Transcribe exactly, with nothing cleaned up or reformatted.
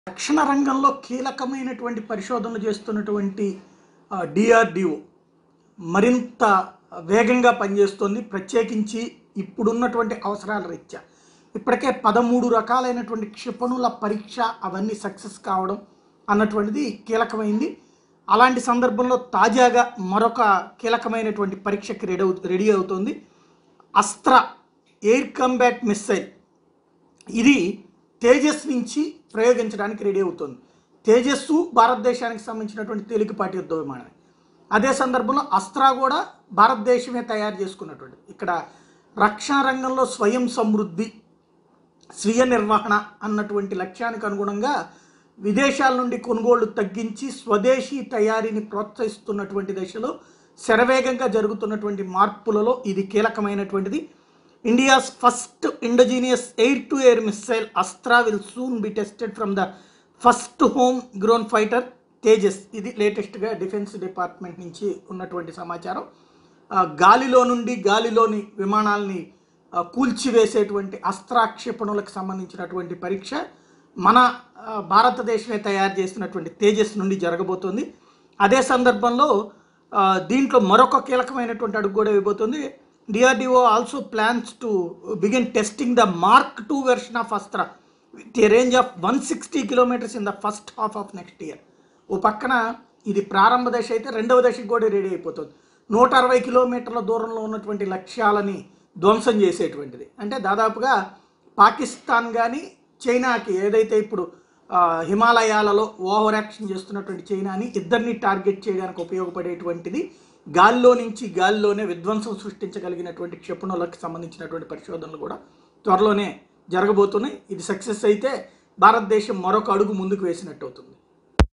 రక్షణ రంగంలో కీలకమైనటువంటి పరిశోధనలు చేస్తున్నటువంటి డిఆర్డిఓ మరింత వేగంగా పనిచేస్తుంది. ప్రత్యేకించి ఇప్పుడున్నటువంటి అవసరాల రీత్యా ఇప్పటికే పదమూడు రకాలైనటువంటి క్షిపణుల పరీక్ష అవన్నీ సక్సెస్ కావడం అన్నటువంటిది కీలకమైంది. అలాంటి సందర్భంలో తాజాగా మరొక కీలకమైనటువంటి పరీక్షకి రెడీ అవు రెడీ అవుతుంది. అస్త్ర ఎయిర్ కంబాట్ మిస్సైల్ ఇది తేజస్ నుంచి ప్రయోగించడానికి రెడీ అవుతుంది. తేజస్సు భారతదేశానికి సంబంధించినటువంటి తేలికపాటి యుద్ధ విమానమే. అదే సందర్భంలో అస్త్ర కూడా భారతదేశమే తయారు చేసుకున్నటువంటి. ఇక్కడ రక్షణ రంగంలో స్వయం సమృద్ధి, స్వీయ నిర్వహణ అన్నటువంటి లక్ష్యానికి అనుగుణంగా విదేశాల నుండి కొనుగోళ్లు తగ్గించి స్వదేశీ తయారీని ప్రోత్సహిస్తున్నటువంటి దశలో శరవేగంగా జరుగుతున్నటువంటి మార్పులలో ఇది కీలకమైనటువంటిది. India's first indigenous air to air missile Astra will soon be tested from the first home grown fighter Tejas. ఇది లేటెస్ట్గా డిఫెన్స్ డిపార్ట్మెంట్ నుంచి ఉన్నటువంటి సమాచారం. గాలిలో నుండి గాలిలోని విమానాలని కూల్చివేసేటువంటి అస్త్రా క్షిపణులకు సంబంధించినటువంటి పరీక్ష మన భారతదేశమే తయారు చేసినటువంటి తేజస్ నుండి జరగబోతోంది. అదే సందర్భంలో దీంట్లో మరొక కీలకమైనటువంటి అడుగు కూడా ఇవ్వబోతుంది. DRDO also plans to begin testing the mark two version of Astra with a range of one sixty kilometres in the first half of next year. ఓ పక్కన ఇది ప్రారంభ దశ అయితే రెండవ దశకు కూడా రెడీ అయిపోతుంది. నూట అరవై కిలోమీటర్ల దూరంలో ఉన్నటువంటి లక్ష్యాలని ధ్వంసం చేసేటువంటిది. అంటే దాదాపుగా పాకిస్తాన్ కానీ చైనాకి ఏదైతే ఇప్పుడు హిమాలయాలలో ఓవర్ యాక్షన్ చేస్తున్నటువంటి చైనాని ఇద్దరిని టార్గెట్ చేయడానికి ఉపయోగపడేటువంటిది గాల్లో నుంచి గాల్లోనే విధ్వంసం సృష్టించగలిగినటువంటి క్షిపణులకు సంబంధించినటువంటి పరిశోధనలు కూడా త్వరలోనే జరగబోతున్నాయి. ఇది సక్సెస్ అయితే భారతదేశం మరొక అడుగు ముందుకు వేసినట్టు అవుతుంది.